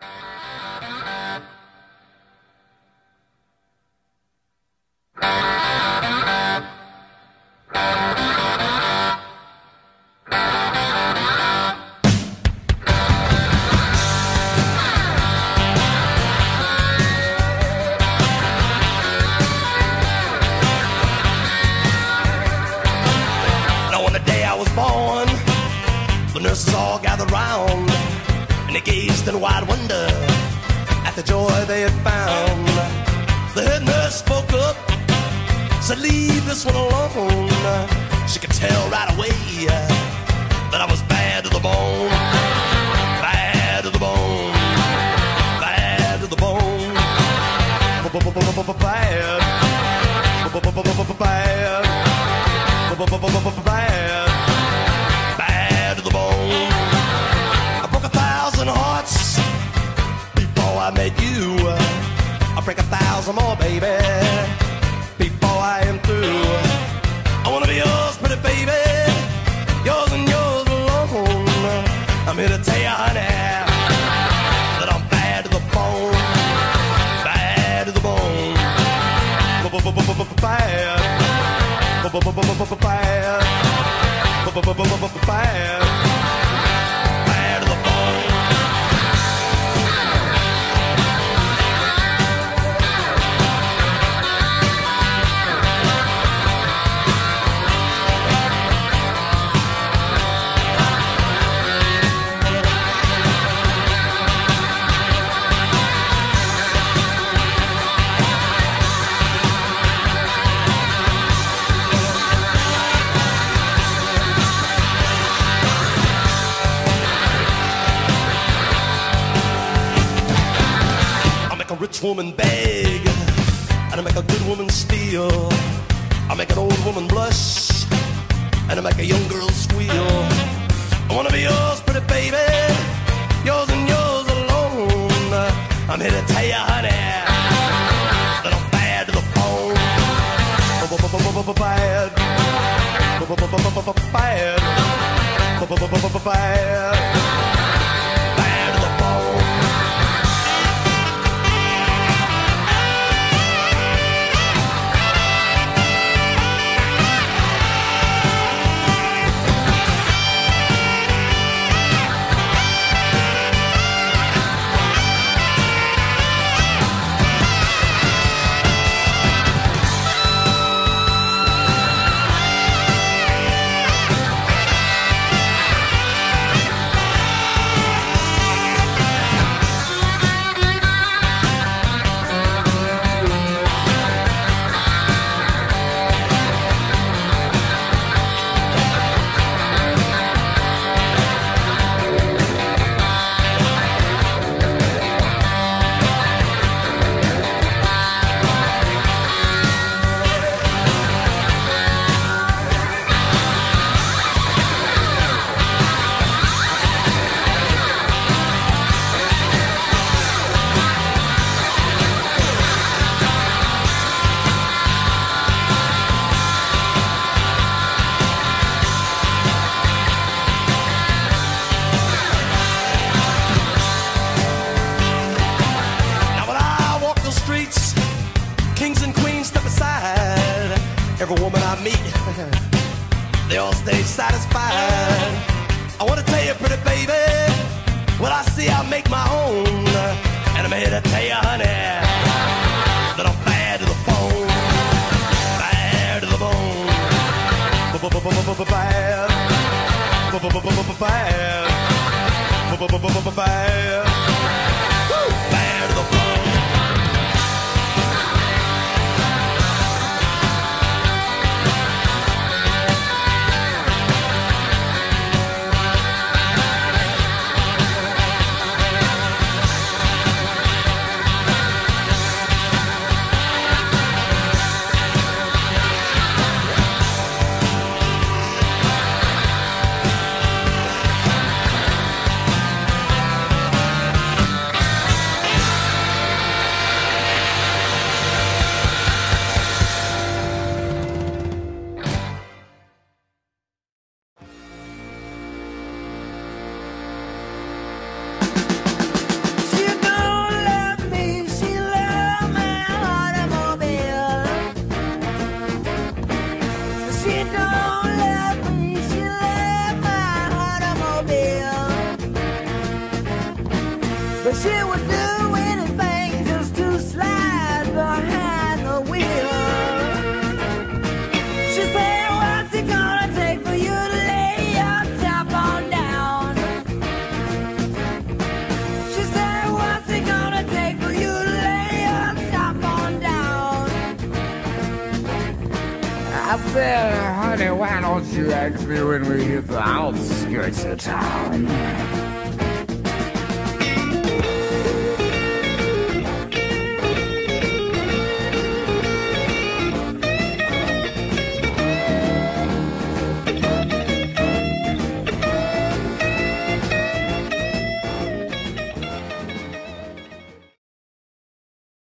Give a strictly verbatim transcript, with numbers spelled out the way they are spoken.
Now on the day I was born, the nurses all gathered round, and they gazed in wide wonder at the joy they had found. The head nurse spoke up, said, "Leave this one alone." She could tell right away that I was bad to the bone, bad to the bone, bad to the bone, bad, bad, bad, bad to the bone. I broke a thousand hearts before I met you. I'll break a thousand more, baby, before I am through. I wanna be yours, pretty baby, yours and yours alone. I'm here to tell you, honey, that I'm bad to the bone, bad to the bone, bad, bad, bad, bad to the bone. Rich woman beg, and I make a good woman steal. I make an old woman blush, and I make a young girl squeal. I wanna be yours, pretty baby, yours and yours alone. I'm here to tell you, honey, that I'm bad to the bone, bad, bad, bad, bad to the bone. Every woman I meet, they all stay satisfied. I wanna tell you, pretty baby, what I see I make my own. And I'm here to tell you, honey, that I'm bad to the bone, bad to the bone, bad, bad, bad, bad, bad to the bone. She don't love me, she love my automobile. But she would do anything just to slide behind the wheel. She said, what's it gonna take for you to lay your top on down? She said, what's it gonna take for you to lay your top on down? I said, honey, why don't you ask me when we hit the outskirts of town?